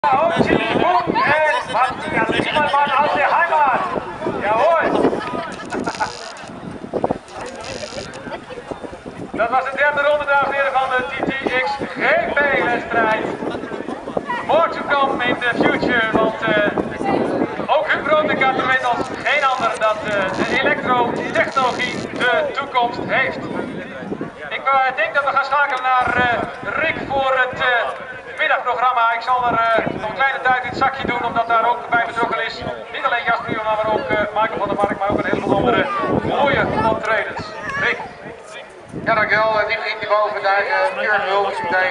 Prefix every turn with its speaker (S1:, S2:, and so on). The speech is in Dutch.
S1: Und Chili Boom en Matthias Zimmermann aus der Heimat. Jawohl. Dat was de derde ronde, dames en heren, van de TTXGP-wedstrijd. More to come in the future, want ook Huub Rodenkart weet als geen ander dat de elektrotechnologie de toekomst heeft. Ik denk dat we gaan schakelen naar Rick voor het middagprogramma. Ik zal er nog een kleine duit in het zakje doen, omdat daar ook bij betrokken is. Niet alleen Jasper Buurman, maar ook Michael van der Mark, maar ook een heleboel andere mooie optredens. Rick.
S2: Ja, dankjewel. Dimitri boven daar, Björn Wilkes.